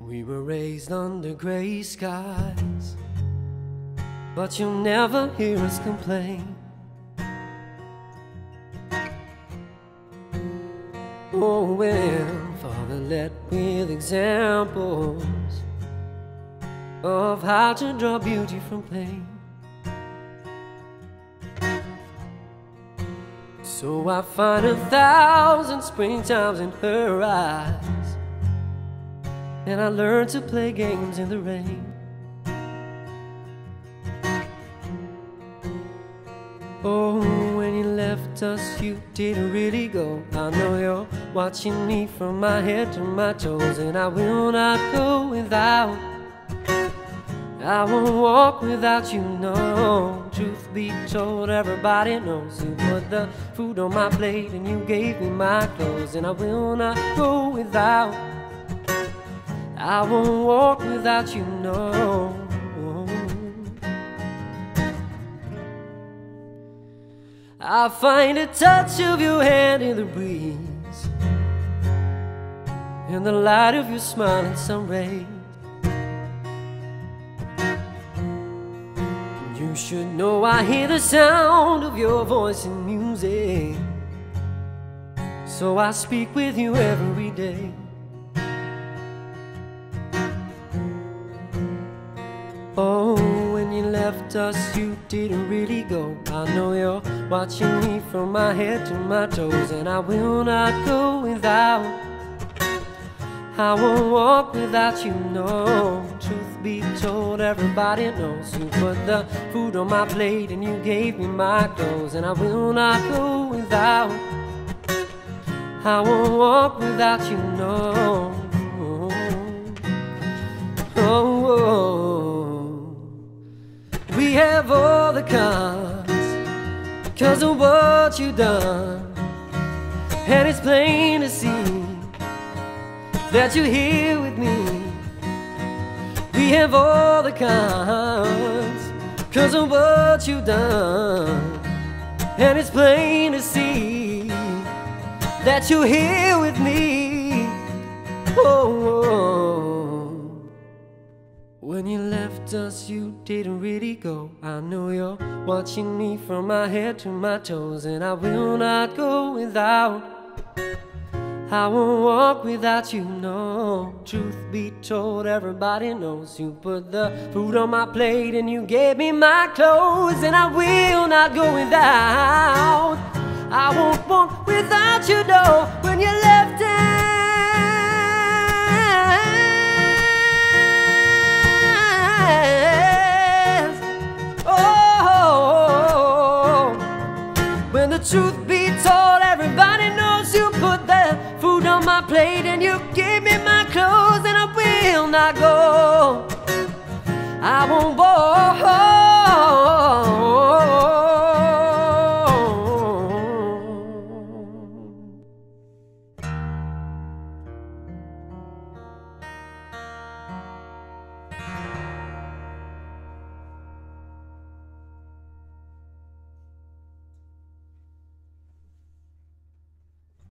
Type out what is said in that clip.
We were raised under gray skies, but you'll never hear us complain. Oh, well, Father led with examples of how to draw beauty from pain. So I find 1,000 springtimes in her eyes, and I learned to play games in the rain. Oh, when you left us, you didn't really go. I know you're watching me from my head to my toes, and I will not go without. I won't walk without you, no. Truth be told, everybody knows you put the food on my plate and you gave me my clothes, and I will not go without. I won't walk without you, no. I find the touch of your hand in the breeze, in the light of your smiling sun rays. You should know I hear the sound of your voice in music, so I speak with you every day. Oh, when you left us, you didn't really go. I know you're watching me from my head to my toes, and I will not go without. I won't walk without you, no. Truth be told, everybody knows you put the food on my plate and you gave me my clothes, and I will not go without. I won't walk without you, no. Oh, we have all the cards 'cause of what you done, and it's plain to see that you're here with me. We have all the cards 'cause of what you've done, and it's plain to see that you're here with me. Oh, when you left us, you didn't really go. I know you're watching me from my head to my toes, and I will not go without. I won't walk without you, no. Truth be told, everybody knows you put the food on my plate and you gave me my clothes, and I will not go without. I won't walk without you, no. When you left us, oh, when the truth be told, everybody knows you put the food on my plate and you gave me my clothes, and I will not go. I won't walk.